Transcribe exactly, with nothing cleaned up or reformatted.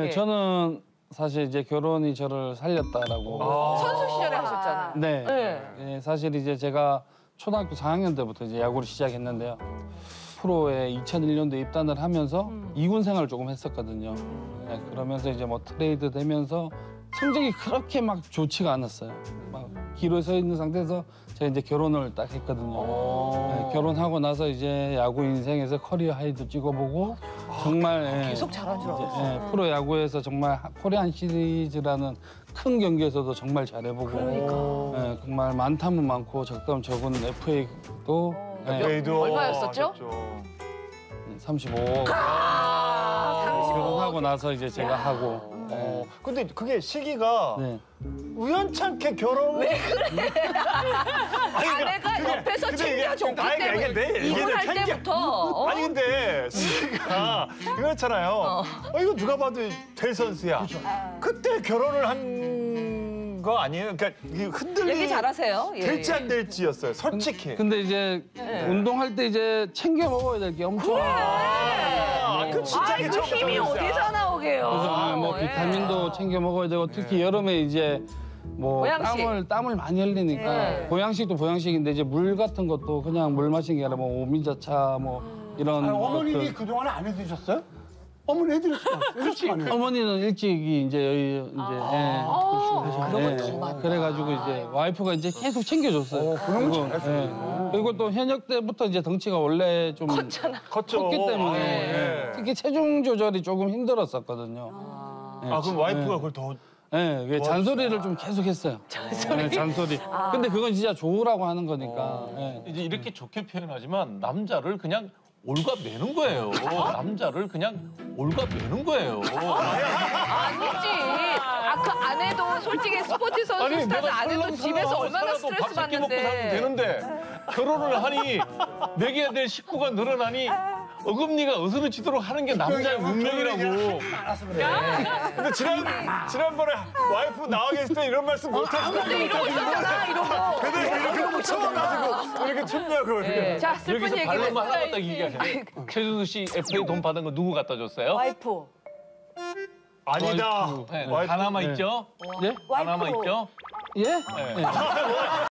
네, 저는 사실 이제 결혼이 저를 살렸다라고. 아. 선수 시절에 하셨잖아요. 네. 네. 네. 사실 이제 제가 초등학교 사 학년 때부터 이제 야구를 시작했는데요. 프로에 이천일 년도에 입단을 하면서 음. 이군 생활을 조금 했었거든요. 네, 그러면서 이제 뭐 트레이드 되면서 성적이 그렇게 막 좋지가 않았어요. 막 기로에 서 있는 상태에서 제가 이제 결혼을 딱 했거든요. 네, 결혼하고 나서 이제 야구 인생에서 커리어 하이도 찍어보고 정말 예, 계속 잘한 줄 알았어. 예, 프로 야구에서 정말 코리안 시리즈라는 큰 경기에서도 정말 잘해보고 그러니까. 예, 정말 많다면 많고 적다면 적은 에프에이도 에프에이도 얼마였었죠? 삼십오억. 아, 삼십오. 결혼하고 나서 이제 제가 하고. 예. 어, 근데 그게 시기가 네. 우연찮게 결혼. 왜 그래? 아내가 그게- 옆에서 근데 챙겨줬기 이게- 아니, 때문에 이게 내- 이게 이혼할 내 챙겨- 때부터 어? 아니 근데 시기가 그렇잖아요. 어. 이거 누가 봐도 될 선수야. 그때 결혼을 한 거 아니에요? 그러니까 이게 흔들리. 얘기 잘하세요. 예, 될지 예. 안 될지였어요. 솔직히. 근데 이제 네. 운동할 때 이제 챙겨 먹어야 될 게 엄청. 아, 그 진짜 아이, 그 힘이 어디서 나오게요? 그래서 아, 뭐 예. 비타민도 챙겨 먹어야 되고 특히 여름에 이제 뭐 보양식. 땀을 땀을 많이 흘리니까 예. 보양식도 보양식인데 이제 물 같은 것도 그냥 물 마시는 게 아니라 뭐 오미자차 뭐 이런 아니, 어머님이 것들. 그동안 안 해드셨어요? 어머니 해드렸을 거 아니에요? 어머니는 일찍이 이제 여기 이제 아, 예. 그런 예. 건더 많다. 그래가지고 이제 와이프가 이제 계속 챙겨줬어요. 그런 거 그리고, 잘했어요. 예. 그리고 또 현역 때부터 이제 덩치가 원래 좀 컸잖아. 컸죠. 컸기 때문에 아, 예. 예. 특히 체중 조절이 조금 힘들었었거든요. 예. 아 그럼 와이프가 그걸 더. 예, 그 잔소리를 좀 계속 했어요. 잔소리? 네, 잔소리. 근데 그건 진짜 좋으라고 하는 거니까. 예. 이제 이렇게 좋게 표현하지만 남자를 그냥 올가매는 거예요. 남자를 그냥 올가매는 거예요. 아니지. 아, 그 아내도 솔직히 스포츠 선수 스타즈 아내도 집에서 얼마나 스트레스 밥세끼 먹고 살면 받는데. 되는데 결혼을 하니 먹여야 될 식구가 늘어나니 어금니가 어스러지도록 하는 게 남자의 운명이라고. 근데 지난 지난번에 와이프 나와 계실 때 이런 말씀 못 하시고. 근데 이러고 있었잖아, 이러고. 근데 이렇게 쳐가지고 이렇게 춥냐고. 예. 자, 슬픈 여기서 얘기를. 발로만 하나 갖다 얘기하시네. 최준수 씨 에프에이 돈 받은 거 누구 갖다 줬어요? 와이프. 아니다. 와이프. 네, 와이프. 하나만 네. 있죠? 예? 하나만 와이프. 있죠? 예? 네.